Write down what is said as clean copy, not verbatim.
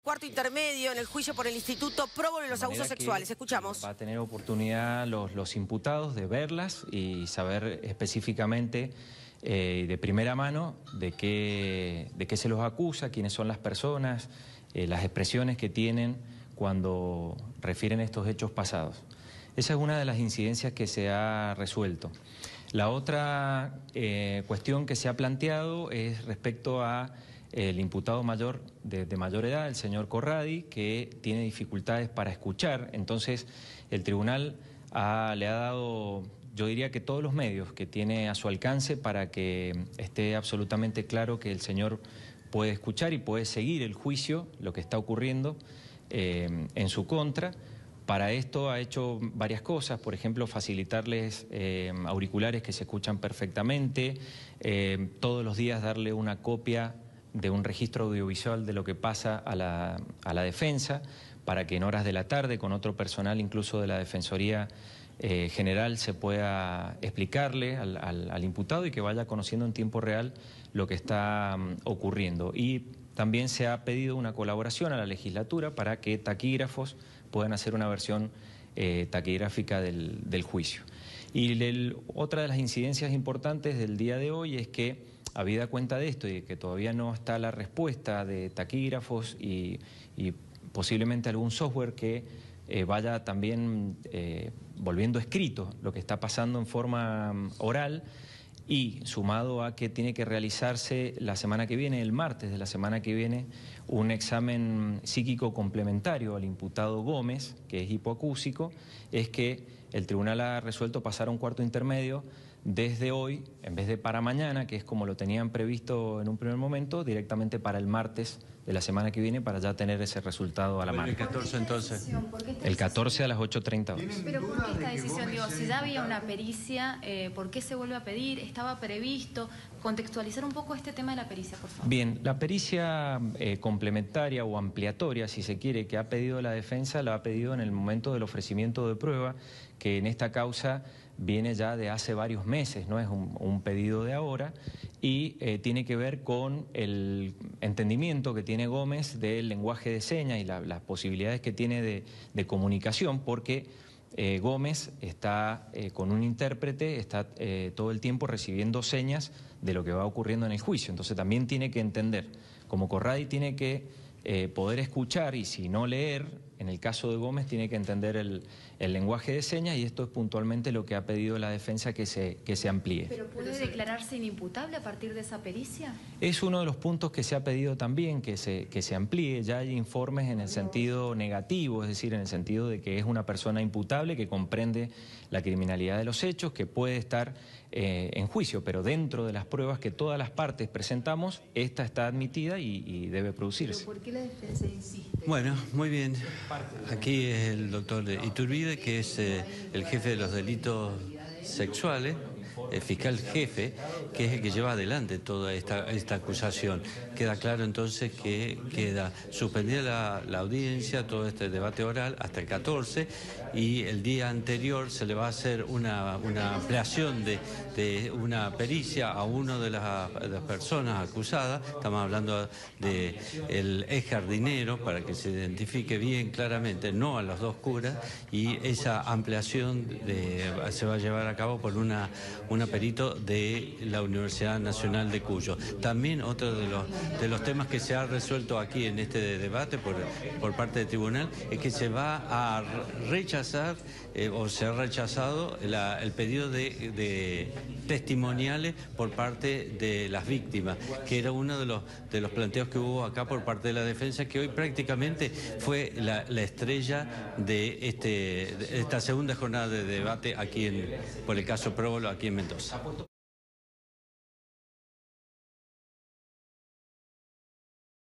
cuarto intermedio en el juicio por el Instituto Próbolo de los abusos sexuales. Escuchamos. Va a tener oportunidad los imputados de verlas y saber específicamente de primera mano de qué se los acusa, quiénes son las personas, las expresiones que tienen cuando refieren estos hechos pasados. Esa es una de las incidencias que se ha resuelto. La otra cuestión que se ha planteado es respecto a el imputado mayor de mayor edad, el señor Corradi, que tiene dificultades para escuchar. Entonces el tribunal le ha dado, yo diría que todos los medios que tiene a su alcance para que esté absolutamente claro que el señor puede escuchar y puede seguir el juicio, lo que está ocurriendo en su contra. Para esto ha hecho varias cosas, por ejemplo, facilitarles auriculares que se escuchan perfectamente, todos los días darle una copia de un registro audiovisual de lo que pasa a la defensa, para que en horas de la tarde, con otro personal incluso de la Defensoría General, se pueda explicarle al imputado y que vaya conociendo en tiempo real lo que está ocurriendo. Y también se ha pedido una colaboración a la legislatura para que taquígrafos puedan hacer una versión taquigráfica del juicio. Y otra de las incidencias importantes del día de hoy es que, habida cuenta de esto y de que todavía no está la respuesta de taquígrafos y posiblemente algún software que vaya también volviendo escrito lo que está pasando en forma oral, y sumado a que tiene que realizarse la semana que viene, el martes de la semana que viene, un examen psíquico complementario al imputado Gómez, que es hipoacúsico, es que el tribunal ha resuelto pasar a un cuarto intermedio desde hoy, en vez de para mañana, que es como lo tenían previsto en un primer momento, directamente para el martes de la semana que viene, para ya tener ese resultado a la mano. ¿El 14 entonces? El 14 a las 8:30 horas. ¿Pero por qué esta decisión? Digo, si ya había una pericia, ¿por qué se vuelve a pedir? ¿Estaba previsto? Contextualizar un poco este tema de la pericia, por favor. Bien, la pericia complementaria o ampliatoria, si se quiere, que ha pedido la defensa, la ha pedido en el momento del ofrecimiento de prueba, que en esta causa viene ya de hace varios meses, no es un pedido de ahora, y tiene que ver con el entendimiento que tiene Gómez del lenguaje de señas y las posibilidades que tiene de comunicación, porque Gómez está con un intérprete, está todo el tiempo recibiendo señas de lo que va ocurriendo en el juicio. Entonces también tiene que entender, como Corradi tiene que poder escuchar y si no leer, en el caso de Gómez tiene que entender el lenguaje de señas, y esto es puntualmente lo que ha pedido la defensa que se amplíe. ¿Pero puede declararse inimputable a partir de esa pericia? Es uno de los puntos que se ha pedido también, que se amplíe. Ya hay informes en el sentido negativo, es decir, en el sentido de que es una persona imputable, que comprende la criminalidad de los hechos, que puede estar en juicio, pero dentro de las pruebas que todas las partes presentamos, esta está admitida y debe producirse. ¿Pero por qué la defensa insiste? Bueno, muy bien. Aquí es el doctor Iturbide, que es el jefe de los delitos sexuales, el fiscal jefe, que es el que lleva adelante toda esta acusación. Queda claro entonces que queda suspendida la audiencia, todo este debate oral, hasta el 14, y el día anterior se le va a hacer una ampliación de una pericia a una de las personas acusadas. Estamos hablando del ex jardinero, para que se identifique bien claramente, no a los dos curas, y esa ampliación se va a llevar a cabo por una perito de la Universidad Nacional de Cuyo. También otro de los temas que se ha resuelto aquí en este debate por parte del tribunal es que se va a rechazar o se ha rechazado el pedido de testimoniales por parte de las víctimas, que era uno de los planteos que hubo acá por parte de la defensa, que hoy prácticamente fue la estrella de esta segunda jornada de debate aquí por el caso Próbolo, aquí en Mendoza.